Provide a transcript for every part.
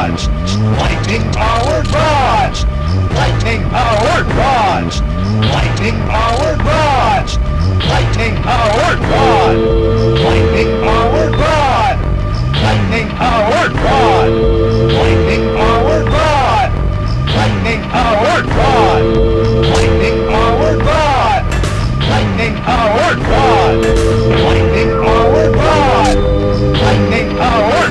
rod! Lightning powered rod! Lightning powered rod! Lightning powered rod! Lightning powered rod! Lightning powered rod! Lightning powered rod! Lightning powered rod! Lightning powered rod! Lightning powered rod! Lightning powered rod! Lightning powered rod! Lightning powered!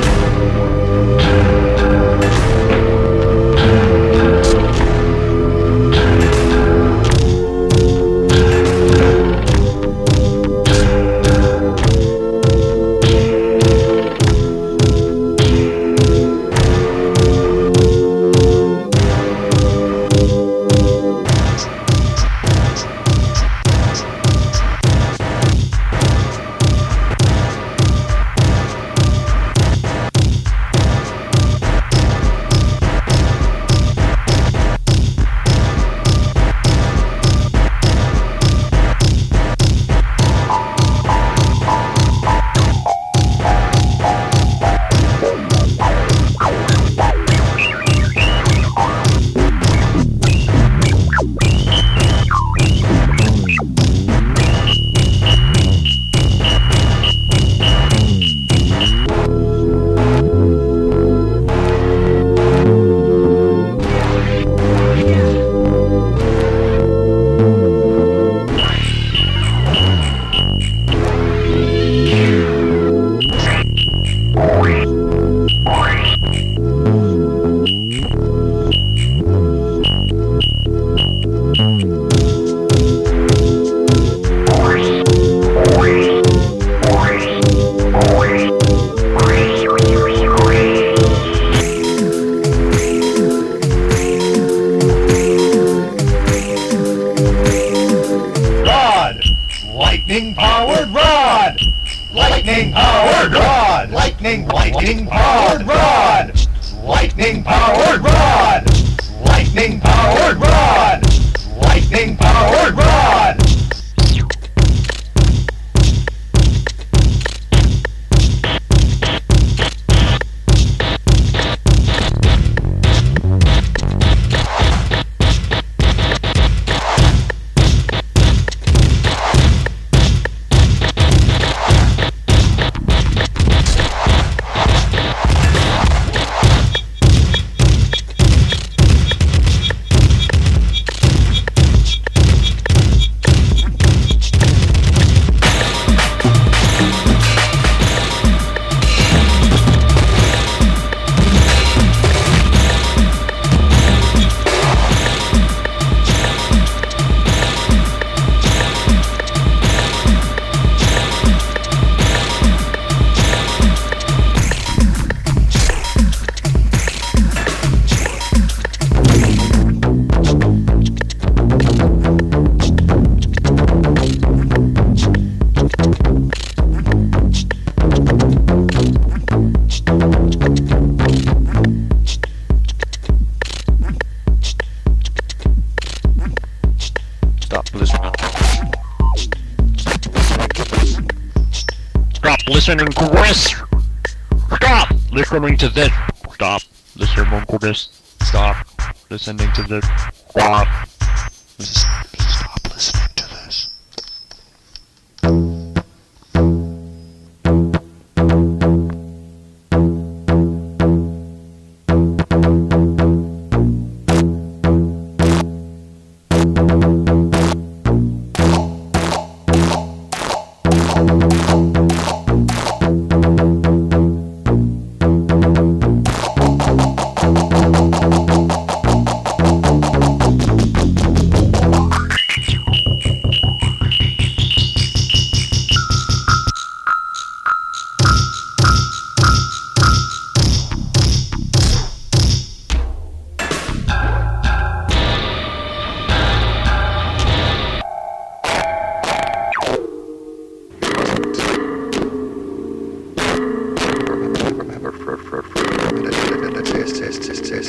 Lightning powered rod! Lightning powered rod! Lightning powered rod! Lightning powered rod! Lightning powered rod! Lightning powered rod! Listening to this. Stop listening to this. Stop listening to this. Stop listening to this. Stop. Stop listening to this.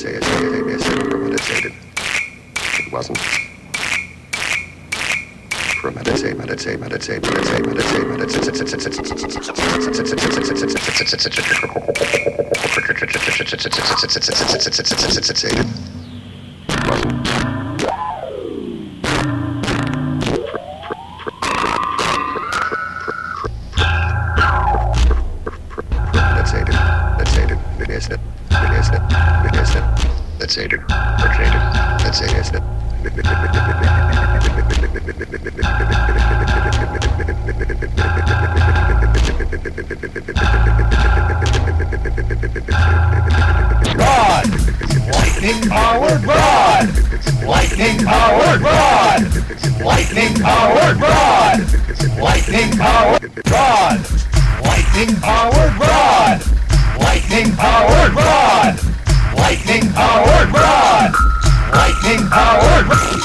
It wasn't. Lightning-powered rod! Lightning-powered rod! Lightning-powered rod! Lightning-powered rod! Lightning-powered rod! Lightning-powered rod! Lightning-powered rod! Lightning-powered rod!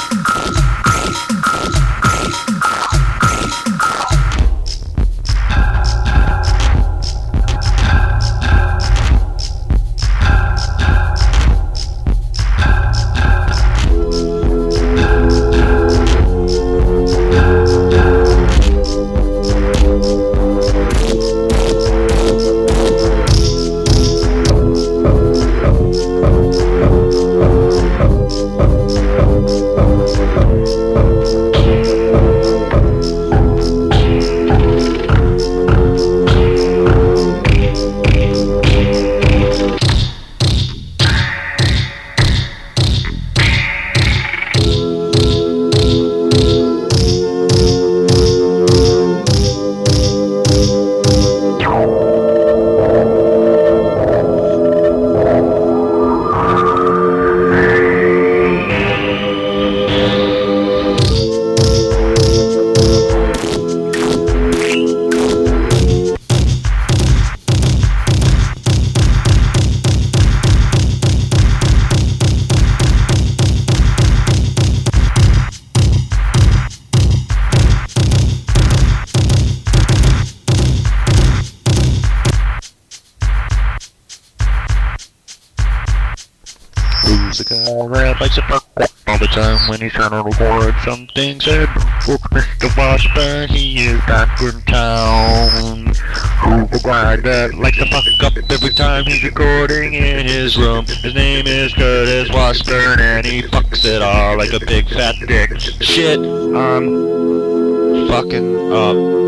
The guy rap likes to fuck all the time when he's trying to record something said. Look, Mr. Washburn, he is back in town. Who's the guy that likes to fuck up every time he's recording in his room? His name is Curty Washburn, and he fucks it all like a big fat dick. Shit, fucking up.